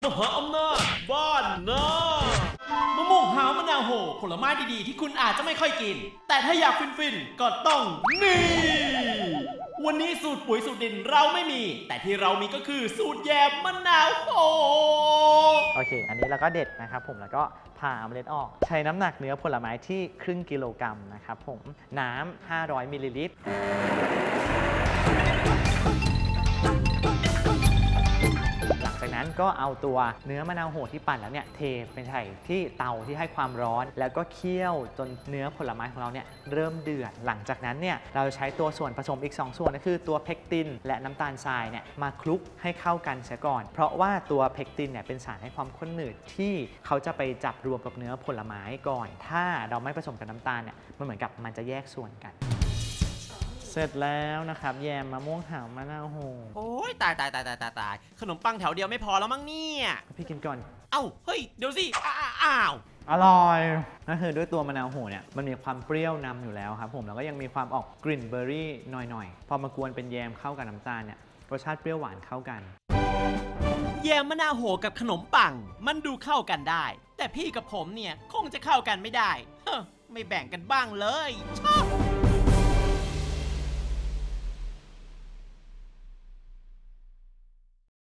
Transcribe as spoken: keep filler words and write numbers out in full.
มหาอำนาจบ้านนามะม่วงหาวมะนาวโหผลไม้ดีๆที่คุณอาจจะไม่ค่อยกินแต่ถ้าอยากฟินๆก็ต้องนี่วันนี้สูตรปุ๋ยสูตรดินเราไม่มีแต่ที่เรามีก็คือสูตรแยมมะนาวโหโอเคอันนี้เราก็เด็ดนะครับผมแล้วก็ผ่าเมล็ดออกใช้น้ำหนักเนื้อผลไม้ที่ครึ่งกิโลกรัมนะครับผมน้ำห้าร้อยมิลลิลิตรหลังจากนั้นก็เอาตัวเนื้อมะนาวโหที่ปั่นแล้วเนี่ยเทไปใส่ที่เตาที่ให้ความร้อนแล้วก็เคี่ยวจนเนื้อผลไม้ของเราเนี่ยเริ่มเดือดหลังจากนั้นเนี่ยเราใช้ตัวส่วนผสมอีกสองส่วนก็คือตัวเพกตินและน้ำตาลทรายเนี่ยมาคลุกให้เข้ากันเสียก่อนเพราะว่าตัวเพกตินเนี่ยเป็นสารให้ความข้นหนืดที่เขาจะไปจับรวมกับเนื้อผลไม้ก่อนถ้าเราไม่ผสมกับน้ำตาลเนี่ยมันเหมือนกับมันจะแยกส่วนกันเสร็จแล้วนะครับแยมมะม่วงหาวมะนาวโหโอ้ยตายตายตายตายตายตายขนมปังแถวเดียวไม่พอแล้วมั้งเนี่ยพี่กินก่อนเอ้าเฮ้ยเดี๋ยวสิอ้าวอร่อยก็คือด้วยตัวมะนาวโหเนี่ยมันมีความเปรี้ยวนำอยู่แล้วครับผมแล้วก็ยังมีความออกกลิ่นเบอร์รี่หน่อยๆพอมากวนเป็นแยมเข้ากับน้ำตาลเนี่ยรสชาติเปรี้ยวหวานเข้ากันแยมมะนาวโหกับขนมปังมันดูเข้ากันได้แต่พี่กับผมเนี่ยคงจะเข้ากันไม่ได้เฮ้อไม่แบ่งกันบ้างเลยชอบ